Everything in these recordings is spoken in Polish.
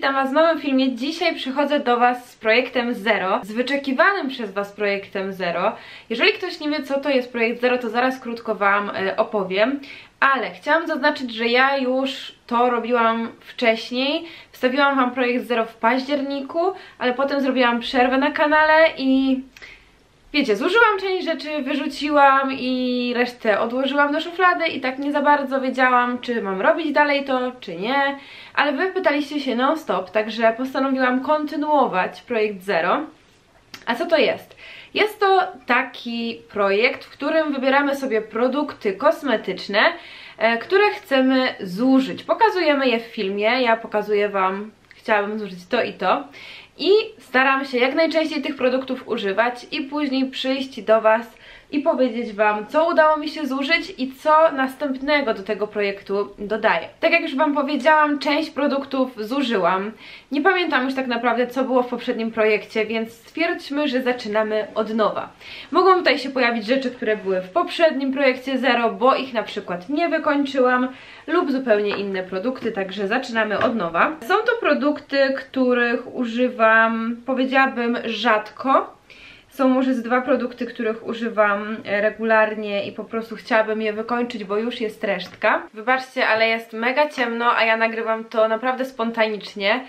witam Was w nowym filmie. Dzisiaj przychodzę do Was z projektem Zero, z wyczekiwanym przez Was projektem Zero. Jeżeli ktoś nie wie, co to jest projekt Zero, to zaraz krótko Wam opowiem. Ale chciałam zaznaczyć, że ja już to robiłam wcześniej. Wstawiłam Wam projekt Zero w październiku, ale potem zrobiłam przerwę na kanale i... wiecie, zużyłam część rzeczy, wyrzuciłam i resztę odłożyłam do szuflady i tak nie za bardzo wiedziałam, czy mam robić dalej to, czy nie. Ale Wy pytaliście się non stop, także postanowiłam kontynuować projekt Zero. A co to jest? Jest to taki projekt, w którym wybieramy sobie produkty kosmetyczne, które chcemy zużyć. Pokazujemy je w filmie, ja pokazuję Wam, chciałabym zużyć to i to. I staram się jak najczęściej tych produktów używać i później przyjść do Was i powiedzieć Wam, co udało mi się zużyć i co następnego do tego projektu dodaję. Tak jak już Wam powiedziałam, część produktów zużyłam. Nie pamiętam już tak naprawdę, co było w poprzednim projekcie, więc stwierdźmy, że zaczynamy od nowa. Mogą tutaj się pojawić rzeczy, które były w poprzednim projekcie Zero, bo ich na przykład nie wykończyłam, lub zupełnie inne produkty, także zaczynamy od nowa. Są to produkty, których używam, powiedziałabym, rzadko. Są może z dwa produkty, których używam regularnie i po prostu chciałabym je wykończyć, bo już jest resztka. Wybaczcie, ale jest mega ciemno, a ja nagrywam to naprawdę spontanicznie.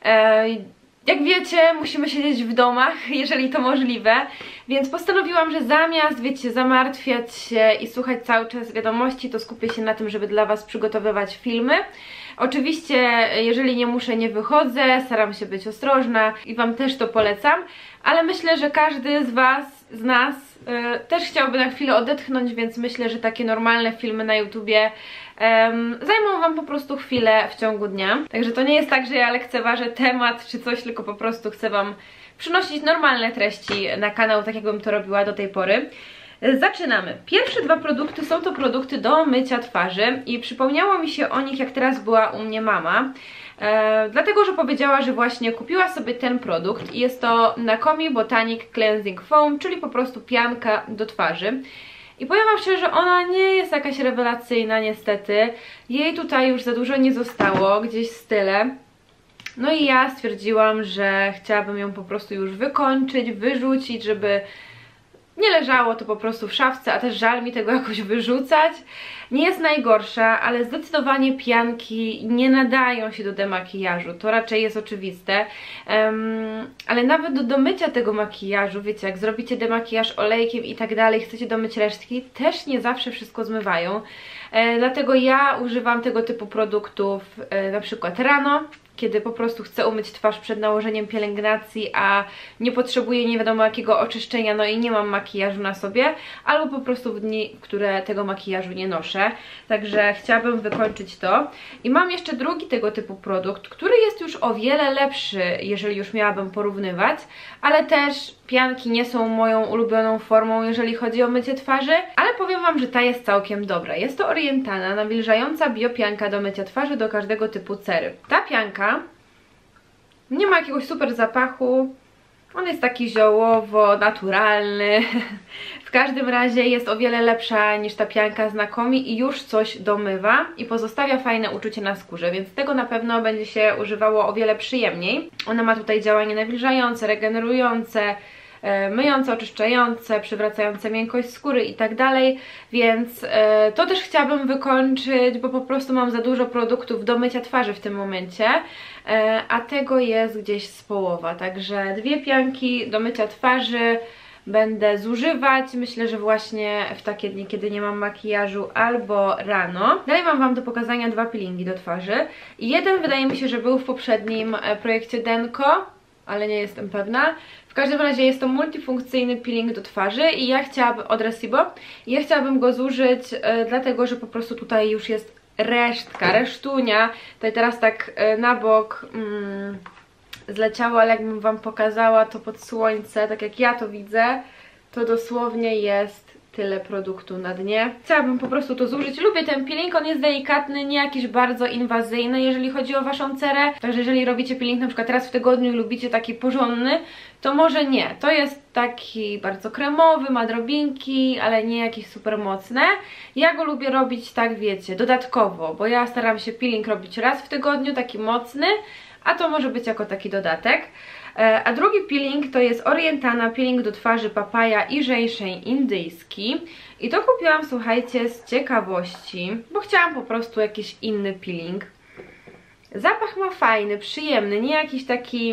Jak wiecie, musimy siedzieć w domach, jeżeli to możliwe, więc postanowiłam, że zamiast, wiecie, zamartwiać się i słuchać cały czas wiadomości, to skupię się na tym, żeby dla Was przygotowywać filmy. Oczywiście, jeżeli nie muszę, nie wychodzę, staram się być ostrożna i Wam też to polecam, ale myślę, że każdy z Was, z nas też chciałby na chwilę odetchnąć, więc myślę, że takie normalne filmy na YouTubie zajmą Wam po prostu chwilę w ciągu dnia. Także to nie jest tak, że ja lekceważę temat czy coś, tylko po prostu chcę Wam przynosić normalne treści na kanał, tak jakbym to robiła do tej pory. Zaczynamy. Pierwsze dwa produkty są to produkty do mycia twarzy i przypomniało mi się o nich, jak teraz była u mnie mama. Dlatego, że powiedziała, że właśnie kupiła sobie ten produkt i jest to Nakomi Botanic Cleansing Foam, czyli po prostu pianka do twarzy. I powiem Wam szczerze, że ona nie jest jakaś rewelacyjna niestety. Jej tutaj już za dużo nie zostało, gdzieś z tyle. No i ja stwierdziłam, że chciałabym ją po prostu już wykończyć, wyrzucić, żeby nie leżało to po prostu w szafce, a też żal mi tego jakoś wyrzucać. Nie jest najgorsza, ale zdecydowanie pianki nie nadają się do demakijażu, to raczej jest oczywiste. Ale nawet do mycia tego makijażu, wiecie, jak zrobicie demakijaż olejkiem i tak dalej, chcecie domyć resztki, też nie zawsze wszystko zmywają. Dlatego ja używam tego typu produktów na przykład rano, kiedy po prostu chcę umyć twarz przed nałożeniem pielęgnacji, a nie potrzebuję nie wiadomo jakiego oczyszczenia, no i nie mam makijażu na sobie, albo po prostu w dni, w które tego makijażu nie noszę. Także chciałabym wykończyć to. I mam jeszcze drugi tego typu produkt, który jest już o wiele lepszy, jeżeli już miałabym porównywać, ale też pianki nie są moją ulubioną formą, jeżeli chodzi o mycie twarzy, ale powiem Wam, że ta jest całkiem dobra. Jest to Orientana nawilżająca biopianka do mycia twarzy do każdego typu cery. Ta pianka nie ma jakiegoś super zapachu, on jest taki ziołowo-naturalny. W każdym razie jest o wiele lepsza niż ta pianka z Nakomi i już coś domywa i pozostawia fajne uczucie na skórze, więc tego na pewno będzie się używało o wiele przyjemniej. Ona ma tutaj działanie nawilżające, regenerujące, myjące, oczyszczające, przywracające miękkość skóry i tak dalej, więc to też chciałabym wykończyć, bo po prostu mam za dużo produktów do mycia twarzy w tym momencie, a tego jest gdzieś z połowa, także dwie pianki do mycia twarzy będę zużywać, myślę, że właśnie w takie dni, kiedy nie mam makijażu albo rano. Dalej mam Wam do pokazania dwa peelingi do twarzy i jeden wydaje mi się, że był w poprzednim projekcie Denko, ale nie jestem pewna. W każdym razie jest to multifunkcyjny peeling do twarzy i ja chciałabym, od Recibo, i ja chciałabym go zużyć, dlatego że po prostu tutaj już jest resztunia. Tutaj teraz tak na bok zleciało, ale jakbym Wam pokazała to pod słońce, tak jak ja to widzę, to dosłownie jest tyle produktu na dnie. Chciałabym po prostu to zużyć. Lubię ten peeling, on jest delikatny, nie jakiś bardzo inwazyjny, jeżeli chodzi o Waszą cerę. Także jeżeli robicie peeling na przykład raz w tygodniu i lubicie taki porządny, to może nie. To jest taki bardzo kremowy, ma drobinki, ale nie jakieś super mocne. Ja go lubię robić tak, wiecie, dodatkowo, bo ja staram się peeling robić raz w tygodniu, taki mocny, a to może być jako taki dodatek. A drugi peeling to jest Orientana peeling do twarzy papaja i żeńszeń indyjski. I to kupiłam, słuchajcie, z ciekawości, bo chciałam po prostu jakiś inny peeling. Zapach ma fajny, przyjemny, nie jakiś taki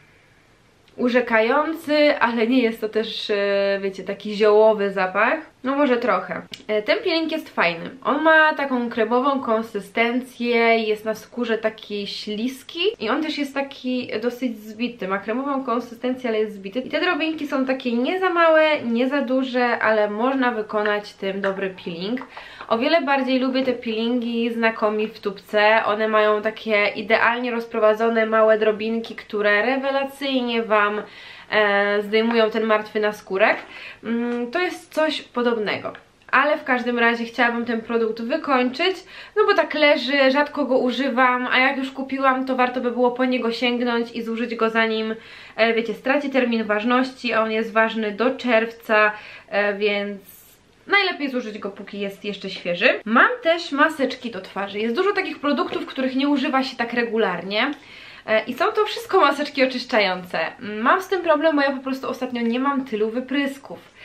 urzekający, ale nie jest to też, wiecie, taki ziołowy zapach. No może trochę. Ten peeling jest fajny. On ma taką kremową konsystencję, jest na skórze taki śliski i on też jest taki dosyć zbity. Ma kremową konsystencję, ale jest zbity. I te drobinki są takie nie za małe, nie za duże, ale można wykonać tym dobry peeling. O wiele bardziej lubię te peelingi Znakomi w tubce. One mają takie idealnie rozprowadzone małe drobinki, które rewelacyjnie Wam zdejmują ten martwy naskórek. To jest coś podobnego. Ale w każdym razie chciałabym ten produkt wykończyć, no bo tak leży, rzadko go używam, a jak już kupiłam, to warto by było po niego sięgnąć i zużyć go zanim, wiecie, straci termin ważności, a on jest ważny do czerwca, więc najlepiej zużyć go, póki jest jeszcze świeży. Mam też maseczki do twarzy. Jest dużo takich produktów, których nie używa się tak regularnie. I są to wszystko maseczki oczyszczające. Mam z tym problem, bo ja po prostu ostatnio nie mam tylu wyprysków.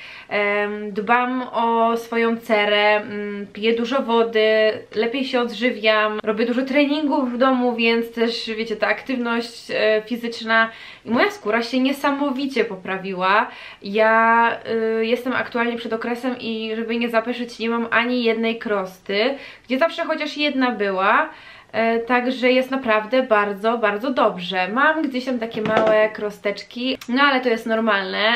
Dbam o swoją cerę, piję dużo wody, lepiej się odżywiam, robię dużo treningów w domu, więc też, wiecie, ta aktywność fizyczna i moja skóra się niesamowicie poprawiła. Ja jestem aktualnie przed okresem i żeby nie zapeszyć, nie mam ani jednej krosty, gdzie zawsze chociaż jedna była. Także jest naprawdę bardzo, bardzo dobrze. Mam gdzieś tam takie małe krosteczki, no ale to jest normalne.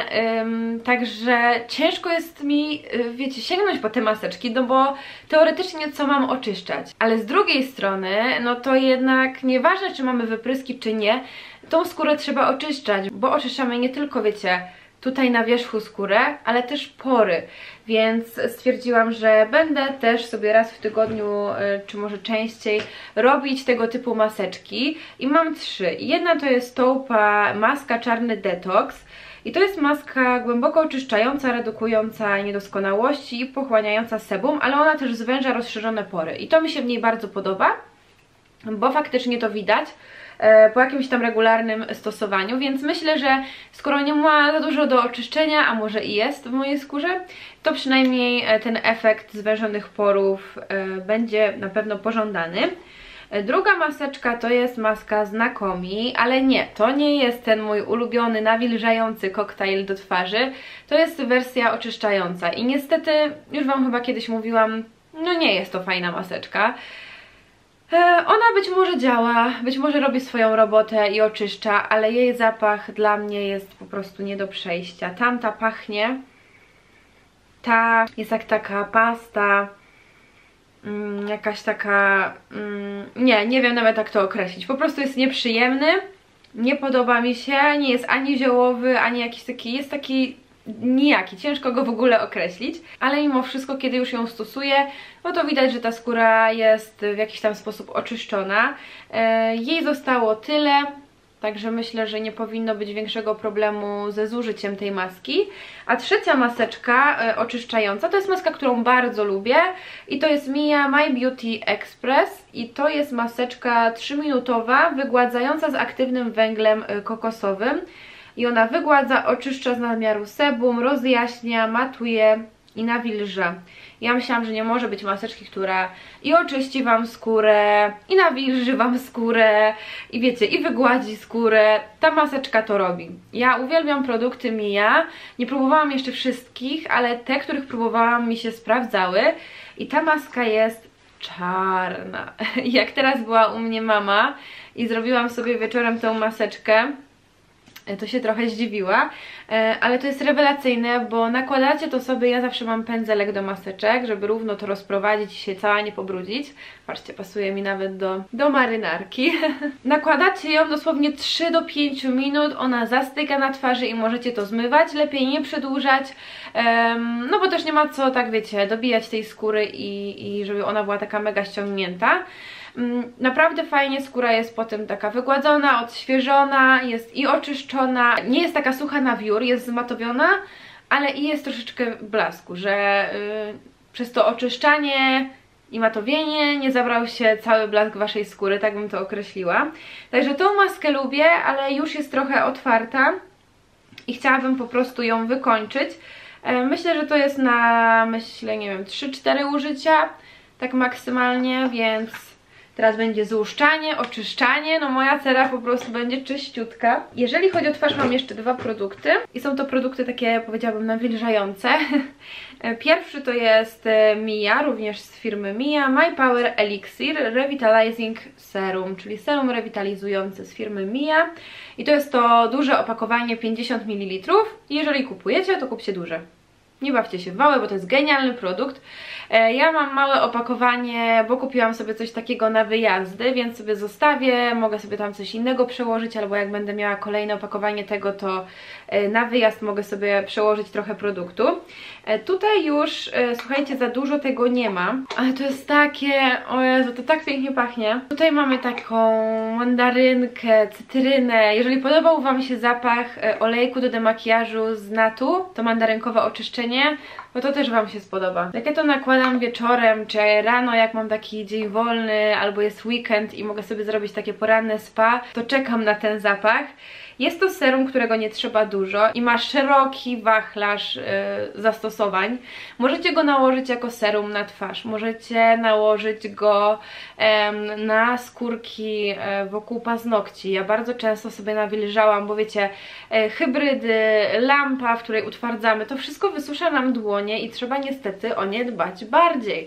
Także ciężko jest mi, wiecie, sięgnąć po te maseczki, no bo teoretycznie co mam oczyszczać. Ale z drugiej strony, no to jednak nieważne, czy mamy wypryski, czy nie, tą skórę trzeba oczyszczać, bo oczyszczamy nie tylko, wiecie, tutaj na wierzchu skórę, ale też pory, więc stwierdziłam, że będę też sobie raz w tygodniu, czy może częściej, robić tego typu maseczki i mam 3. Jedna to jest Toupa maska czarny detoks i to jest maska głęboko oczyszczająca, redukująca niedoskonałości i pochłaniająca sebum, ale ona też zwęża rozszerzone pory i to mi się w niej bardzo podoba, bo faktycznie to widać po jakimś tam regularnym stosowaniu, więc myślę, że skoro nie ma za dużo do oczyszczenia, a może i jest w mojej skórze, to przynajmniej ten efekt zwężonych porów będzie na pewno pożądany. Druga maseczka to jest maska Znakomi, ale nie, to nie jest ten mój ulubiony nawilżający koktajl do twarzy, to jest wersja oczyszczająca i niestety, już Wam chyba kiedyś mówiłam, no nie jest to fajna maseczka. Ona być może działa, być może robi swoją robotę i oczyszcza, ale jej zapach dla mnie jest po prostu nie do przejścia. Tamta pachnie, ta jest jak taka pasta, jakaś taka, nie wiem nawet jak to określić, po prostu jest nieprzyjemny, nie podoba mi się, nie jest ani ziołowy, ani jakiś taki, jest taki nijaki, ciężko go w ogóle określić, ale mimo wszystko, kiedy już ją stosuję, no to widać, że ta skóra jest w jakiś tam sposób oczyszczona. Jej zostało tyle, także myślę, że nie powinno być większego problemu ze zużyciem tej maski. A trzecia maseczka oczyszczająca to jest maska, którą bardzo lubię i to jest Mia My Beauty Express i to jest maseczka 3-minutowa, wygładzająca z aktywnym węglem kokosowym. I ona wygładza, oczyszcza z nadmiaru sebum, rozjaśnia, matuje i nawilża. Ja myślałam, że nie może być maseczki, która i oczyści Wam skórę, i nawilży Wam skórę, i wiecie, i wygładzi skórę. Ta maseczka to robi. Ja uwielbiam produkty Mia. Nie próbowałam jeszcze wszystkich, ale te, których próbowałam, mi się sprawdzały. I ta maska jest czarna. Jak teraz była u mnie mama i zrobiłam sobie wieczorem tę maseczkę, to się trochę zdziwiła, ale to jest rewelacyjne, bo nakładacie to sobie, ja zawsze mam pędzelek do maseczek, żeby równo to rozprowadzić i się cała nie pobrudzić. Patrzcie, pasuje mi nawet do marynarki. Nakładacie ją dosłownie 3 do 5 minut, ona zastyka na twarzy i możecie to zmywać, lepiej nie przedłużać, no bo też nie ma co, tak wiecie, dobijać tej skóry i żeby ona była taka mega ściągnięta. Naprawdę fajnie skóra jest potem taka wygładzona, odświeżona, jest i oczyszczona, nie jest taka sucha na wiór, jest zmatowiona, ale i jest troszeczkę blasku, że przez to oczyszczanie i matowienie, nie zabrał się cały blask waszej skóry, tak bym to określiła. Także tą maskę lubię, ale już jest trochę otwarta i chciałabym po prostu ją wykończyć. Myślę, że to jest na, nie wiem, 3-4 użycia, tak maksymalnie, więc teraz będzie złuszczanie, oczyszczanie, no moja cera po prostu będzie czyściutka. Jeżeli chodzi o twarz, mam jeszcze 2 produkty i są to produkty takie, powiedziałabym, nawilżające. Pierwszy to jest Mia, również z firmy Mia, My Power Elixir Revitalizing Serum, czyli serum rewitalizujące z firmy Mia. I to jest to duże opakowanie 50 ml. Jeżeli kupujecie, to kupcie duże. Nie bawcie się w małe, bo to jest genialny produkt. Ja mam małe opakowanie, bo kupiłam sobie coś takiego na wyjazdy, więc sobie zostawię, mogę sobie tam coś innego przełożyć, albo jak będę miała kolejne opakowanie tego, to na wyjazd mogę sobie przełożyć trochę produktu. Tutaj już, słuchajcie, za dużo tego nie ma, ale to jest takie, o Jezu, to tak pięknie pachnie. Tutaj mamy taką mandarynkę, cytrynę. Jeżeli podobał wam się zapach olejku do demakijażu z Natu, to mandarynkowe oczyszczenie, bo to też wam się spodoba. Jak ja to nakładam wieczorem, czy rano, jak mam taki dzień wolny, albo jest weekend i mogę sobie zrobić takie poranne spa, to czekam na ten zapach. Jest to serum, którego nie trzeba dużo i ma szeroki wachlarz zastosowań. Możecie go nałożyć jako serum na twarz, możecie nałożyć go na skórki wokół paznokci. Ja bardzo często sobie nawilżałam, bo wiecie, hybrydy, lampa, w której utwardzamy, to wszystko wysusza nam dłonie i trzeba niestety o nie dbać bardziej.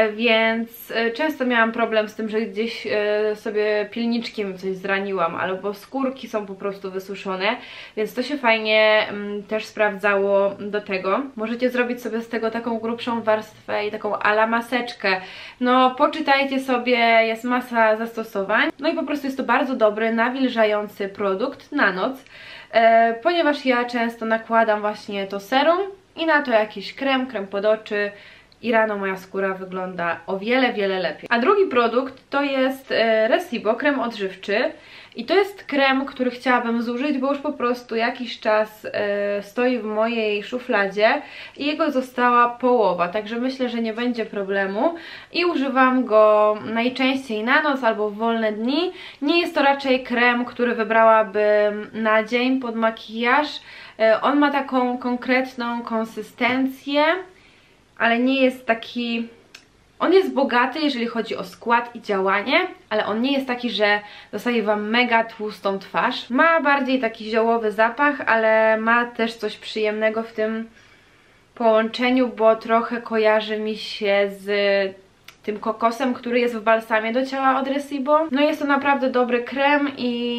Więc często miałam problem z tym, że gdzieś sobie pilniczkiem coś zraniłam, albo skórki są po prostu wysuszone, więc to się fajnie też sprawdzało do tego. Możecie zrobić sobie z tego taką grubszą warstwę i taką ala maseczkę. No poczytajcie sobie, jest masa zastosowań. No i po prostu jest to bardzo dobry, nawilżający produkt na noc, ponieważ ja często nakładam właśnie to serum i na to jakiś krem pod oczy, i rano moja skóra wygląda o wiele, wiele lepiej. A drugi produkt to jest Recibo, krem odżywczy. I to jest krem, który chciałabym zużyć, bo już po prostu jakiś czas stoi w mojej szufladzie i jego została połowa, także myślę, że nie będzie problemu i używam go najczęściej na noc albo w wolne dni. Nie jest to raczej krem, który wybrałabym na dzień pod makijaż. On ma taką konkretną konsystencję, ale nie jest taki... On jest bogaty, jeżeli chodzi o skład i działanie, ale on nie jest taki, że dostaje wam mega tłustą twarz. Ma bardziej taki ziołowy zapach, ale ma też coś przyjemnego w tym połączeniu, bo trochę kojarzy mi się z tym kokosem, który jest w balsamie do ciała od Recibo. No jest to naprawdę dobry krem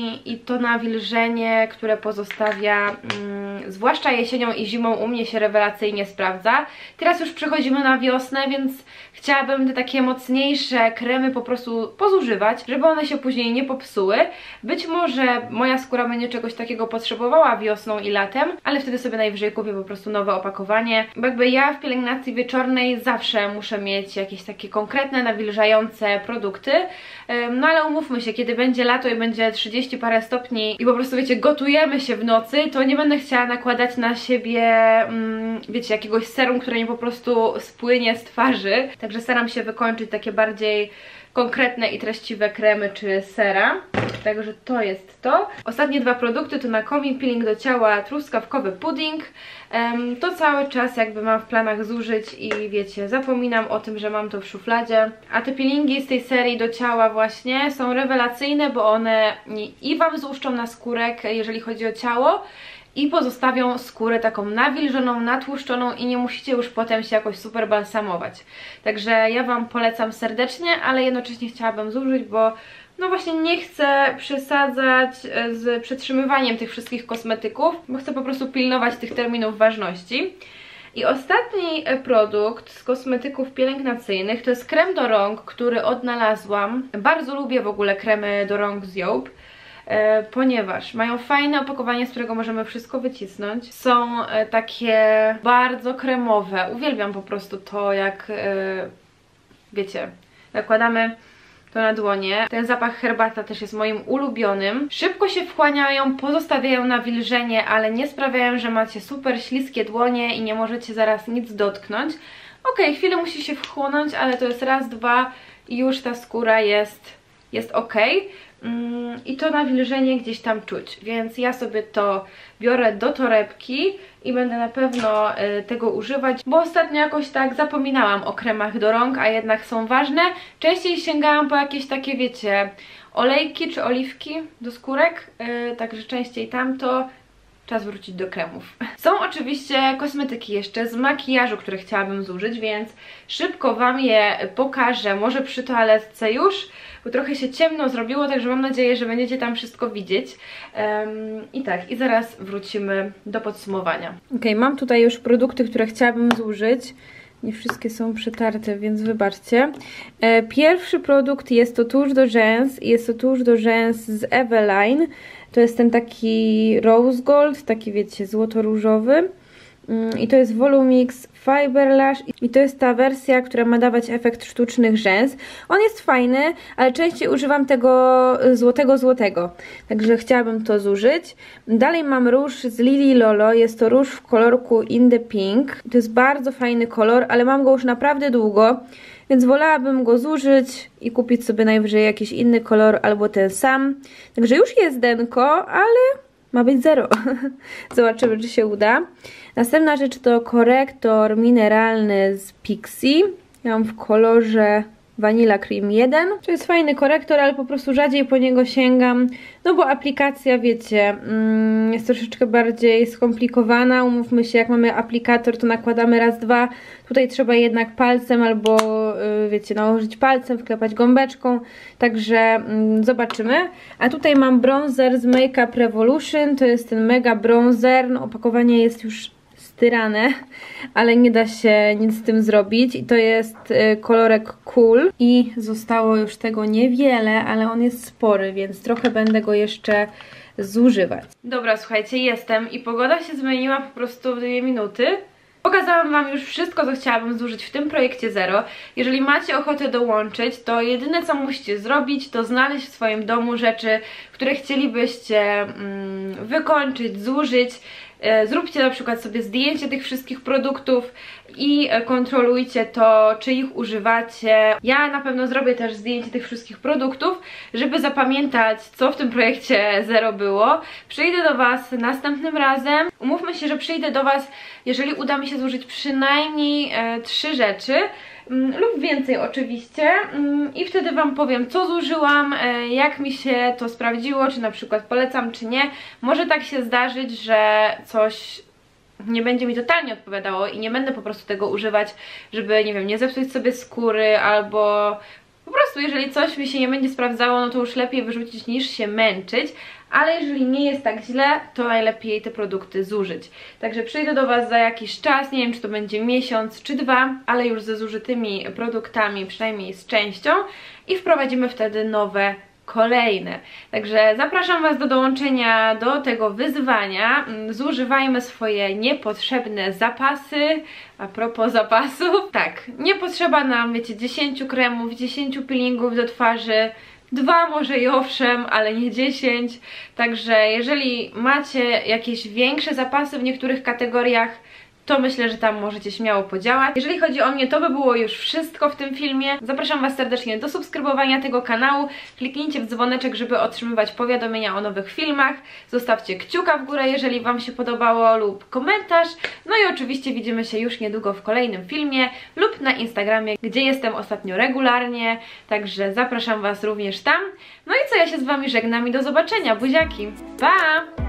i to nawilżenie, które pozostawia, zwłaszcza jesienią i zimą, u mnie się rewelacyjnie sprawdza. Teraz już przechodzimy na wiosnę, więc chciałabym te takie mocniejsze kremy po prostu pozużywać, żeby one się później nie popsuły. Być może moja skóra będzie czegoś takiego potrzebowała wiosną i latem, ale wtedy sobie najwyżej kupię po prostu nowe opakowanie, bo jakby ja w pielęgnacji wieczornej zawsze muszę mieć jakieś takie konkretne, nawilżające produkty. No ale umówmy się, kiedy będzie lato i będzie 30 parę stopni i po prostu wiecie, gotujemy się w nocy, to nie będę chciała nakładać na siebie wiecie, jakiegoś serum, które mi po prostu spłynie z twarzy. Także staram się wykończyć takie bardziej konkretne i treściwe kremy czy sera. Także to jest to. Ostatnie 2 produkty to Nakomi peeling do ciała truskawkowy pudding. To cały czas jakby mam w planach zużyć i wiecie, zapominam o tym, że mam to w szufladzie. A te peelingi z tej serii do ciała właśnie są rewelacyjne, bo one i wam złuszczą na skórek, jeżeli chodzi o ciało, i pozostawią skórę taką nawilżoną, natłuszczoną i nie musicie już potem się jakoś super balsamować. Także ja wam polecam serdecznie, ale jednocześnie chciałabym zużyć, bo no właśnie nie chcę przesadzać z przetrzymywaniem tych wszystkich kosmetyków, bo chcę po prostu pilnować tych terminów ważności. I ostatni produkt z kosmetyków pielęgnacyjnych to jest krem do rąk, który odnalazłam. Bardzo lubię w ogóle kremy do rąk z Joop, ponieważ mają fajne opakowanie, z którego możemy wszystko wycisnąć. Są takie bardzo kremowe. Uwielbiam po prostu to, jak wiecie, nakładamy to na dłonie. Ten zapach herbata też jest moim ulubionym. Szybko się wchłaniają, pozostawiają nawilżenie, ale nie sprawiają, że macie super śliskie dłonie i nie możecie zaraz nic dotknąć. Ok, chwilę musi się wchłonąć, ale to jest raz, dwa i już ta skóra jest ok. I to nawilżenie gdzieś tam czuć, więc ja sobie to biorę do torebki i będę na pewno tego używać, bo ostatnio jakoś tak zapominałam o kremach do rąk, a jednak są ważne. Częściej sięgałam po jakieś takie, wiecie, olejki czy oliwki do skórek, także częściej tamto. Czas wrócić do kremów. Są oczywiście kosmetyki jeszcze z makijażu, które chciałabym zużyć, więc szybko Wam je pokażę, może przy toaletce już, bo trochę się ciemno zrobiło, także mam nadzieję, że będziecie tam wszystko widzieć. I tak, i zaraz wrócimy do podsumowania. Ok, mam tutaj już produkty, które chciałabym zużyć. Nie wszystkie są przetarte, więc wybaczcie. Pierwszy produkt jest to tusz do rzęs. Jest to tusz do rzęs z Eveline. To jest ten taki rose gold, taki wiecie, złoto-różowy. I to jest Volumix Fiber Lash i to jest ta wersja, która ma dawać efekt sztucznych rzęs. On jest fajny, ale częściej używam tego złotego. Także chciałabym to zużyć. Dalej mam róż z Lily Lolo. Jest to róż w kolorku In The Pink. To jest bardzo fajny kolor, ale mam go już naprawdę długo, więc wolałabym go zużyć i kupić sobie najwyżej jakiś inny kolor albo ten sam. Także już jest denko, ale ma być 0. Zobaczymy, czy się uda. Następna rzecz to korektor mineralny z Pixi. Ja mam w kolorze Vanilla Cream 1. To jest fajny korektor, ale po prostu rzadziej po niego sięgam, no bo aplikacja, wiecie, jest troszeczkę bardziej skomplikowana. Umówmy się, jak mamy aplikator, to nakładamy raz, dwa. Tutaj trzeba jednak palcem albo, wiecie, nałożyć palcem, wklepać gąbeczką. Także zobaczymy. A tutaj mam bronzer z Make Up Revolution. To jest ten mega bronzer. No, opakowanie jest już styrane, ale nie da się nic z tym zrobić i to jest kolorek Cool i zostało już tego niewiele, ale on jest spory, więc trochę będę go jeszcze zużywać. Dobra, słuchajcie, jestem i pogoda się zmieniła po prostu w 2 minuty. Pokazałam Wam już wszystko, co chciałabym zużyć w tym projekcie Zero. Jeżeli macie ochotę dołączyć, to jedyne, co musicie zrobić, to znaleźć w swoim domu rzeczy, które chcielibyście wykończyć, zużyć. Zróbcie na przykład sobie zdjęcie tych wszystkich produktów i kontrolujcie to, czy ich używacie. Ja na pewno zrobię też zdjęcie tych wszystkich produktów, żeby zapamiętać, co w tym projekcie Zero było. Przyjdę do Was następnym razem. Umówmy się, że przyjdę do Was, jeżeli uda mi się zużyć przynajmniej 3 rzeczy. Lub więcej oczywiście i wtedy Wam powiem, co zużyłam, jak mi się to sprawdziło, czy na przykład polecam, czy nie. Może tak się zdarzyć, że coś nie będzie mi totalnie odpowiadało i nie będę po prostu tego używać, żeby, nie wiem, nie zepsuć sobie skóry albo po prostu jeżeli coś mi się nie będzie sprawdzało, no to już lepiej wyrzucić niż się męczyć. Ale jeżeli nie jest tak źle, to najlepiej te produkty zużyć. Także przyjdę do Was za jakiś czas, nie wiem, czy to będzie miesiąc czy 2, ale już ze zużytymi produktami, przynajmniej z częścią, i wprowadzimy wtedy nowe, kolejne. Także zapraszam Was do dołączenia do tego wyzwania. Zużywajmy swoje niepotrzebne zapasy. A propos zapasów, tak, nie potrzeba nam, wiecie, 10 kremów, 10 peelingów do twarzy, 2 może i owszem, ale nie 10. Także jeżeli macie jakieś większe zapasy w niektórych kategoriach, to myślę, że tam możecie śmiało podziałać. Jeżeli chodzi o mnie, to by było już wszystko w tym filmie. Zapraszam Was serdecznie do subskrybowania tego kanału. Kliknijcie w dzwoneczek, żeby otrzymywać powiadomienia o nowych filmach. Zostawcie kciuka w górę, jeżeli Wam się podobało, lub komentarz. No i oczywiście widzimy się już niedługo w kolejnym filmie lub na Instagramie, gdzie jestem ostatnio regularnie. Także zapraszam Was również tam. No i co, ja się z Wami żegnam i do zobaczenia. Buziaki! Pa!